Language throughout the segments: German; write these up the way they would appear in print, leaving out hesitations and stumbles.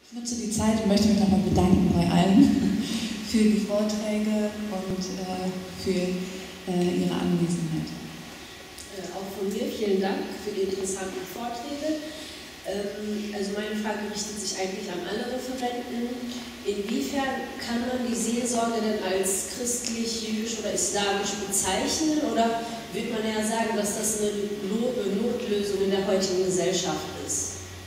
Ich nutze die Zeit und möchte mich nochmal bedanken bei allen für die Vorträge und für Ihre Anwesenheit. Auch von mir vielen Dank für die interessanten Vorträge. Also meine Frage richtet sich eigentlich an alle Referenten. Inwiefern kann man die Seelsorge denn als christlich, jüdisch oder islamisch bezeichnen? Oder wird man ja sagen, dass das eine Notlösung in der heutigen Gesellschaft ist?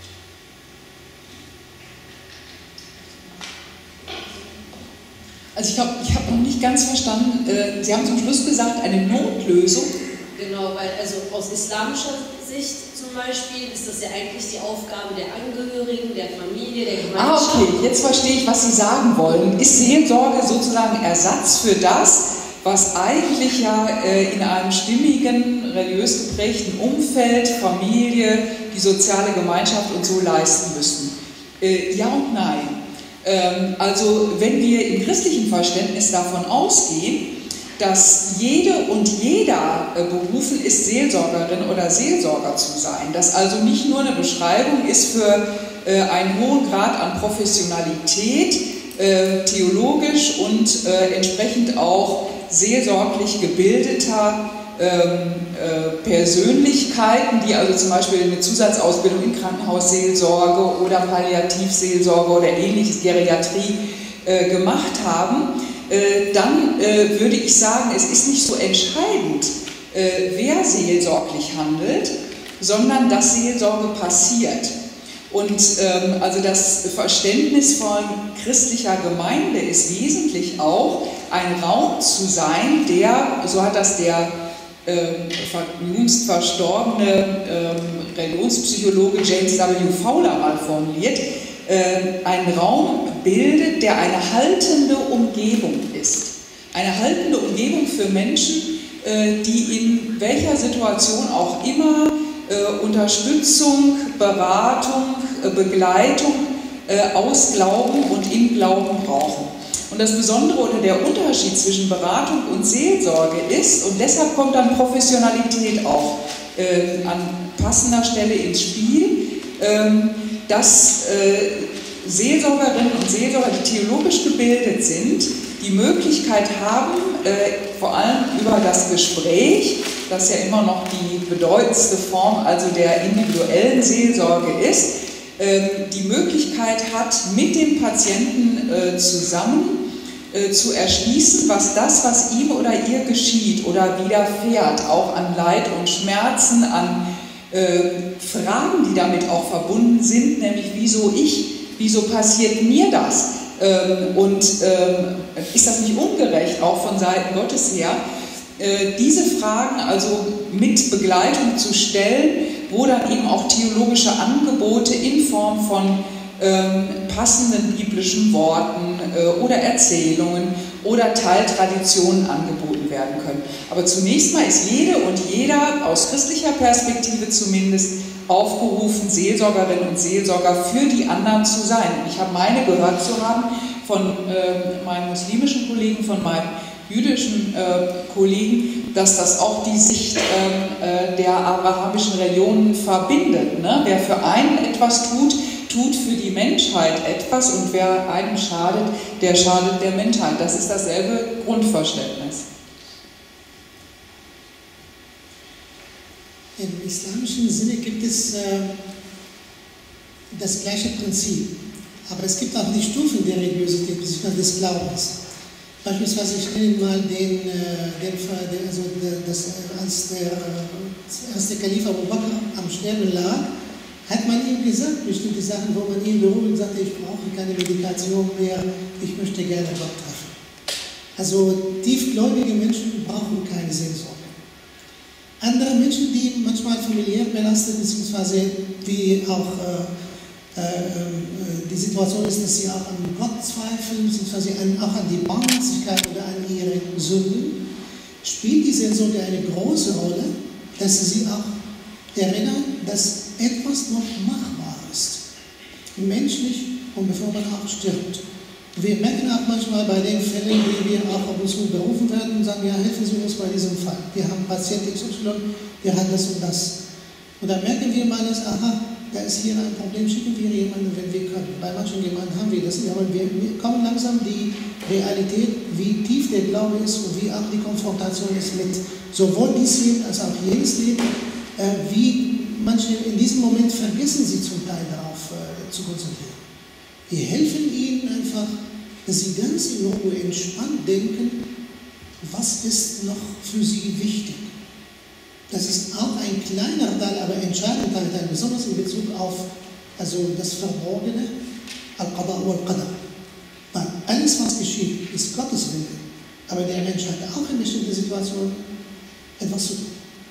Also ich habe noch nicht ganz verstanden, Sie haben zum Schluss gesagt, eine Notlösung. Genau, weil also aus islamischer Sicht zum Beispiel ist das ja eigentlich die Aufgabe der Angehörigen, der Familie, der Gemeinschaft. Ah, okay, jetzt verstehe ich, was Sie sagen wollen. Ist Seelsorge sozusagen Ersatz für das, was eigentlich ja in einem stimmigen, religiös geprägten Umfeld, Familie, die soziale Gemeinschaft und so leisten müssten? Ja und nein. Also wenn wir im christlichen Verständnis davon ausgehen, dass jede und jeder berufen ist, Seelsorgerin oder Seelsorger zu sein, dass also nicht nur eine Beschreibung ist für einen hohen Grad an Professionalität, theologisch und entsprechend auch seelsorglich gebildeter Persönlichkeiten, die also zum Beispiel eine Zusatzausbildung in Krankenhausseelsorge oder Palliativseelsorge oder ähnliches, Geriatrie gemacht haben, dann würde ich sagen, es ist nicht so entscheidend, wer seelsorglich handelt, sondern dass Seelsorge passiert. Und also das Verständnis von christlicher Gemeinde ist wesentlich auch, ein Raum zu sein, der, so hat das der jüngst verstorbene Religionspsychologe James W. Fowler mal formuliert, einen Raum bildet, der eine haltende Umgebung ist. Eine haltende Umgebung für Menschen, die in welcher Situation auch immer Unterstützung, Beratung, Begleitung aus Glauben und im Glauben brauchen. Und das Besondere oder der Unterschied zwischen Beratung und Seelsorge ist, und deshalb kommt dann Professionalität auch an passender Stelle ins Spiel, dass Seelsorgerinnen und Seelsorger, die theologisch gebildet sind, die Möglichkeit haben, vor allem über das Gespräch, das ja immer noch die bedeutendste Form also der individuellen Seelsorge ist, die Möglichkeit hat, mit dem Patienten zusammen zu erschließen, was ihm oder ihr geschieht oder widerfährt, auch an Leid und Schmerzen, an Fragen, die damit auch verbunden sind, nämlich wieso passiert mir das? Und ist das nicht ungerecht, auch von Seiten Gottes her? Diese Fragen also mit Begleitung zu stellen, wo dann eben auch theologische Angebote in Form von passenden biblischen Worten oder Erzählungen oder Teiltraditionen angeboten werden können. Aber zunächst mal ist jede und jeder, aus christlicher Perspektive zumindest, aufgerufen, Seelsorgerinnen und Seelsorger für die anderen zu sein. Und ich habe meine gehört zu haben von meinen muslimischen Kollegen, von meinem jüdischen Kollegen, dass das auch die Sicht der abrahamischen Religionen verbindet. Ne? Wer für einen etwas tut, tut für die Menschheit etwas, und wer einem schadet, der schadet der Menschheit. Das ist dasselbe Grundverständnis. Im islamischen Sinne gibt es das gleiche Prinzip, aber es gibt auch die Stufen der Religiosität, des Glaubens. Beispielsweise, ich nenne mal als der erste Kalif Abu Bakr am Sterben lag, hat man ihm gesagt, bestimmte Sachen, wo man ihn beruhigt und sagte, ich brauche keine Medikation mehr, ich möchte gerne Gott treffen. Also tiefgläubige Menschen brauchen keine Seelsorge. Andere Menschen, die manchmal familiär belastet, beziehungsweise die auch die Situation ist, dass sie auch an Gott zweifeln, beziehungsweise auch an die Barmherzigkeit oder an ihre Sünden, spielt die Seelsorge eine große Rolle, dass sie auch erinnern, dass etwas noch machbar ist, menschlich, und bevor man auch stirbt. Wir merken auch manchmal bei den Fällen, wie wir auch ab und zu berufen werden und sagen, ja, helfen Sie uns bei diesem Fall. Wir haben Patient XY, der hat das und das. Und dann merken wir mal, dass, aha, da ist hier ein Problem, schicken wir jemanden, wenn wir bei manchen Gemeinden haben wir das nicht, aber wir kommen langsam die Realität, wie tief der Glaube ist und wie auch die Konfrontation ist mit sowohl dieses Leben als auch jenes Leben, wie manche in diesem Moment vergessen sie zum Teil darauf zu konzentrieren. Wir helfen ihnen einfach, dass sie ganz in Ruhe entspannt denken, was ist noch für sie wichtig. Das ist auch ein kleiner Teil, aber entscheidender Teil, besonders in Bezug auf also das Verborgene, Al-Qada wal-Qadar. Weil alles, was geschieht, ist Gottes Wille. Aber der Mensch hat auch in bestimmten Situationen etwas zu tun.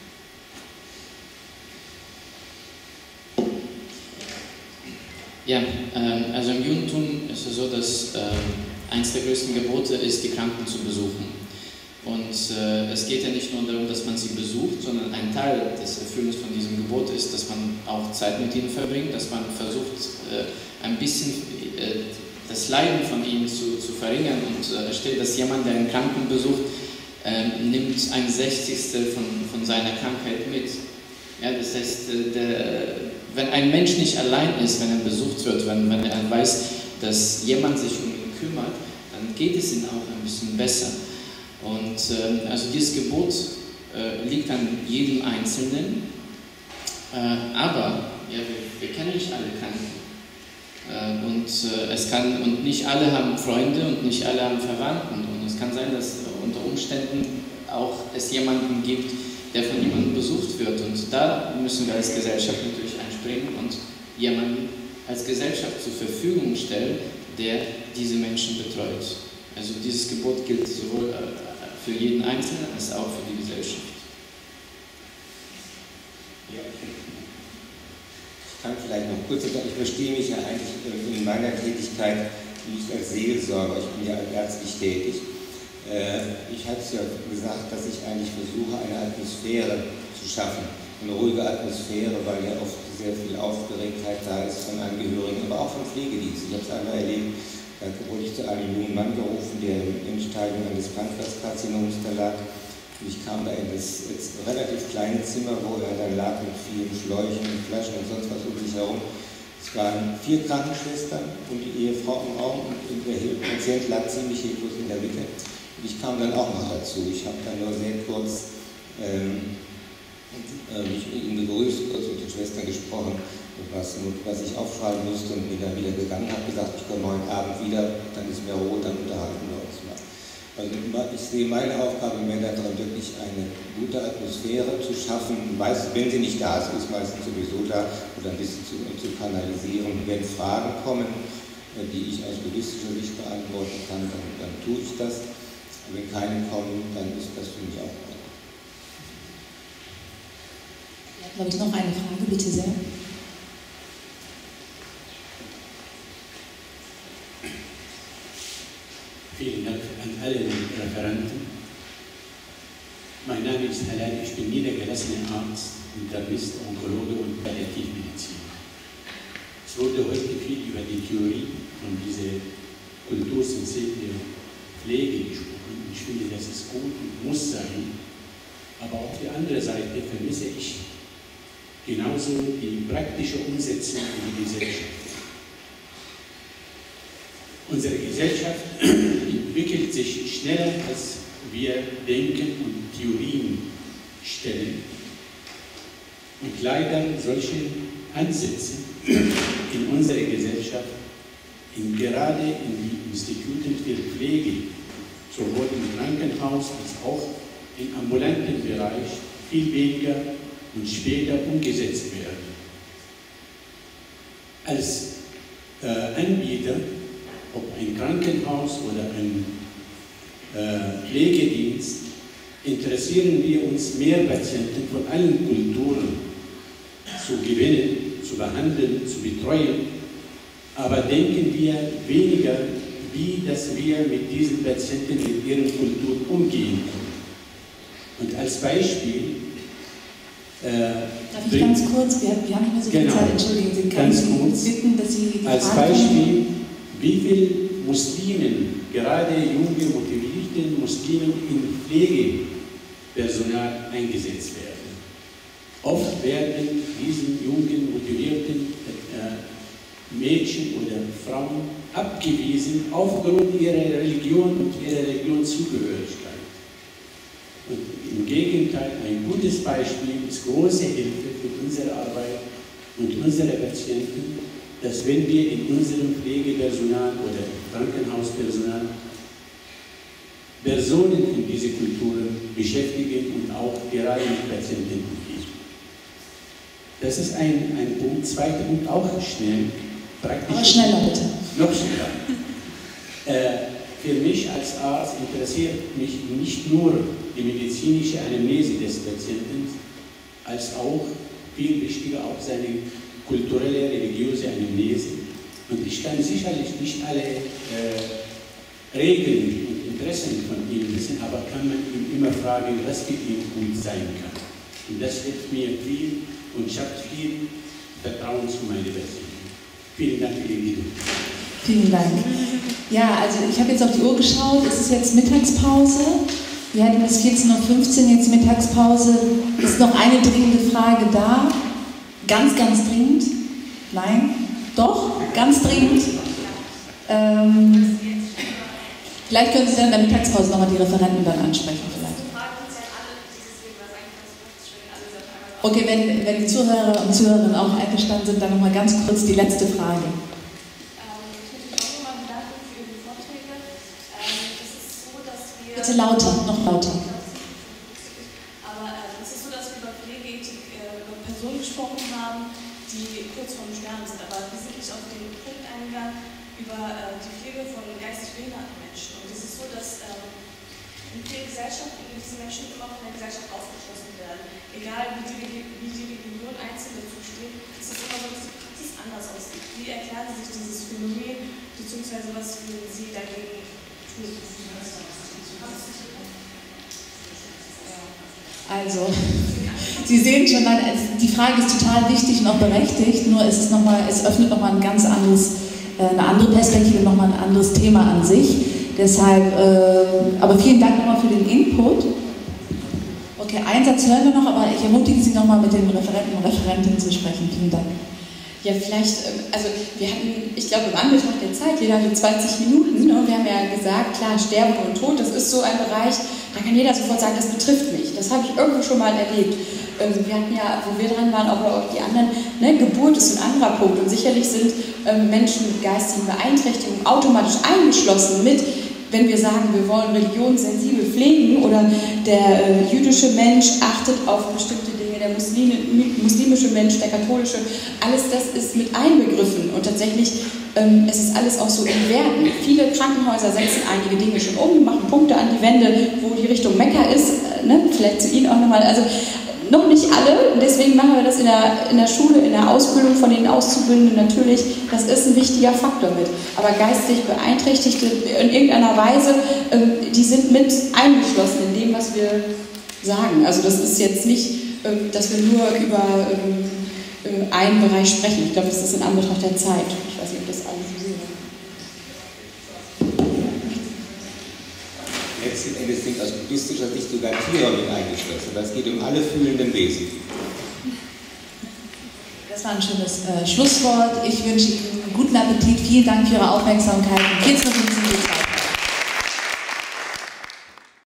Ja, also im Judentum ist es so, dass eines der größten Gebote ist, die Kranken zu besuchen. Und es geht ja nicht nur darum, dass man sie besucht, sondern ein Teil des Erfüllens von diesem Gebot ist, dass man auch Zeit mit ihnen verbringt, dass man versucht, ein bisschen das Leiden von ihnen zu verringern und stellt, dass jemand, der einen Kranken besucht, nimmt ein Sechzigstel von seiner Krankheit mit. Ja, das heißt, wenn ein Mensch nicht allein ist, wenn er besucht wird, wenn er weiß, dass jemand sich um ihn kümmert, dann geht es ihm auch ein bisschen besser. Und also dieses Gebot liegt an jedem Einzelnen, aber ja, wir kennen nicht alle Kranken. Und nicht alle haben Freunde und nicht alle haben Verwandten. Und es kann sein, dass unter Umständen auch es jemanden gibt, der von jemandem besucht wird. Und da müssen wir als Gesellschaft natürlich einspringen und jemanden als Gesellschaft zur Verfügung stellen, der diese Menschen betreut. Also dieses Gebot gilt sowohl für jeden Einzelnen als auch für die Gesellschaft. Ja. Ich kann vielleicht noch kurz sagen, ich verstehe mich ja eigentlich in meiner Tätigkeit nicht als Seelsorger, ich bin ja ärztlich tätig. Ich hatte es ja gesagt, dass ich eigentlich versuche, eine Atmosphäre zu schaffen, eine ruhige Atmosphäre, weil ja oft sehr viel Aufgeregtheit da ist von Angehörigen, aber auch vom Pflegedienst. Ich habe es einmal erlebt, da wurde ich zu einem jungen Mann gerufen, der im Endstadium eines Pankreaskarzinoms da lag. Und ich kam da in das relativ kleine Zimmer, wo er dann lag mit vielen Schläuchen und Flaschen und sonst was um sich herum. Es waren 4 Krankenschwestern und die Ehefrau im Raum und der Patient lag ziemlich hilflos in der Mitte. Und ich kam dann auch noch dazu. Ich habe dann nur sehr kurz mich mit ihm begrüßt, kurz mit den Schwestern gesprochen, was ich aufschreiben musste und bin dann wieder gegangen, habe gesagt, ich komme heute Abend wieder, dann ist mir rot, dann unterhalten wir uns mal. Also ich sehe meine Aufgabe mehr daran, wirklich eine gute Atmosphäre zu schaffen, meistens, wenn sie nicht da ist, ist meistens sowieso da, oder ein bisschen zu kanalisieren. Wenn Fragen kommen, die ich aus buddhistischer Sicht beantworten kann, dann tue ich das. Wenn keine kommen, dann ist das für mich auch gut. Ja, glaube ich, noch eine Frage, bitte sehr. Vielen Dank an alle Referenten. Mein Name ist Halal, ich bin niedergelassener Arzt, Internist, Onkologe und Palliativmediziner. Es wurde heute viel über die Theorie und diese kultursensible Pflege gesprochen. Ich finde, das ist gut und muss sein. Aber auf der anderen Seite vermisse ich genauso die praktische Umsetzung in die Gesellschaft. Unsere Gesellschaft entwickelt sich schneller, als wir denken und Theorien stellen. Und leider solche Ansätze in unserer Gesellschaft, gerade in die Instituten für Pflege, sowohl im Krankenhaus als auch im ambulanten Bereich, viel weniger und später umgesetzt werden. Als Anbieter, ob ein Krankenhaus oder ein Pflegedienst, interessieren wir uns, mehr Patienten von allen Kulturen zu gewinnen, zu behandeln, zu betreuen, aber denken wir weniger, wie dass wir mit diesen Patienten, mit ihren Kulturen umgehen können. Und als Beispiel darf ich ganz kurz, wir haben nicht mehr so viel genau, Zeit, entschuldigen Sie, kann ich bitten, dass Sie die als Frage Beispiel, wie viele Muslimen, gerade junge, motivierte Muslimen in Pflegepersonal eingesetzt werden. Oft werden diesen jungen, motivierten Mädchen oder Frauen abgewiesen aufgrund ihrer Religion und ihrer Religionszugehörigkeit. Und im Gegenteil, ein gutes Beispiel ist große Hilfe für unsere Arbeit und unsere Patienten, dass wenn wir in unserem Pflegepersonal oder Krankenhauspersonal Personen in diese Kulturen beschäftigen und auch gerade mit Patienten umgehen. Das ist ein Punkt. Zweiter Punkt, auch schnell. Aber schneller bitte. Noch schneller. Für mich als Arzt interessiert mich nicht nur die medizinische Anamnese des Patienten, als auch, viel wichtiger, auch seine kulturelle, religiöse Anamnese. Und ich kann sicherlich nicht alle Regeln und Interessen von ihm wissen, aber kann man ihn immer fragen, was für ihn gut sein kann. Und das hilft mir viel und schafft viel Vertrauen zu meinen Patienten. Vielen Dank für die Geduld. Vielen Dank. Ja, also ich habe jetzt auf die Uhr geschaut, es ist jetzt Mittagspause. Wir hatten bis 14:15 Uhr jetzt Mittagspause. Ist noch eine dringende Frage da? Ganz, ganz dringend? Nein? Doch? Ganz dringend? Vielleicht können Sie dann in der Mittagspause nochmal die Referenten dann ansprechen. Vielleicht. Okay, wenn die Zuhörer und Zuhörerinnen auch einverstanden sind, dann nochmal ganz kurz die letzte Frage. Bitte lauter, noch lauter. Aber es ist so, dass wir über Pflegeethik, über Personen gesprochen haben, die kurz vorm Sterben sind. Aber wir sind nicht auf den Punkt eingegangen über die Pflege von geistig behinderten Menschen. Und es ist so, dass in vielen Gesellschaften diese Menschen immer von der Gesellschaft ausgeschlossen werden. Egal wie die Religion einzeln dazu steht, ist es immer so, dass die Praxis anders aussieht. Wie erklären Sie sich dieses Phänomen, beziehungsweise was würden Sie dagegen tun? Also, Sie sehen schon, die Frage ist total wichtig und auch berechtigt, nur es öffnet nochmal eine andere Perspektive, nochmal ein anderes Thema an sich. Deshalb, aber vielen Dank nochmal für den Input. Okay, einen Satz hören wir noch, aber ich ermutige Sie nochmal mit den Referenten und Referentinnen zu sprechen. Vielen Dank. Ja, vielleicht, also wir hatten, ich glaube, im Anbetracht der Zeit, jeder hatte 20 Minuten, ne? Wir haben ja gesagt, klar, Sterben und Tod, das ist so ein Bereich, da kann jeder sofort sagen, das betrifft mich. Das habe ich irgendwo schon mal erlebt. Wir hatten ja, wo wir dran waren, auch die anderen, ne? Geburt ist ein anderer Punkt und sicherlich sind Menschen mit geistigen Beeinträchtigungen automatisch eingeschlossen mit, wenn wir sagen, wir wollen religionssensibel pflegen oder der jüdische Mensch achtet auf bestimmte Dinge, der muslimische Mensch, der katholische, alles das ist mit einbegriffen und tatsächlich, es ist alles auch so in Werten. Viele Krankenhäuser setzen einige Dinge schon um, machen Punkte an die Wände, wo die Richtung Mekka ist, ne? Vielleicht zu Ihnen auch nochmal, also noch nicht alle, und deswegen machen wir das in der Schule, in der Ausbildung von den Auszubildenden natürlich, das ist ein wichtiger Faktor mit. Aber geistig Beeinträchtigte in irgendeiner Weise, die sind mit eingeschlossen in dem, was wir sagen. Also das ist jetzt nicht, dass wir nur über einen Bereich sprechen. Ich glaube, das ist in Anbetracht der Zeit. Ich weiß nicht, ob das alles so sehen. Letzten Endes sind aus buddhistischer Sicht sogar Tiere mit eingeschlossen. Das geht um alle fühlenden Wesen. Das war ein schönes Schlusswort. Ich wünsche Ihnen einen guten Appetit. Vielen Dank für Ihre Aufmerksamkeit. 14:15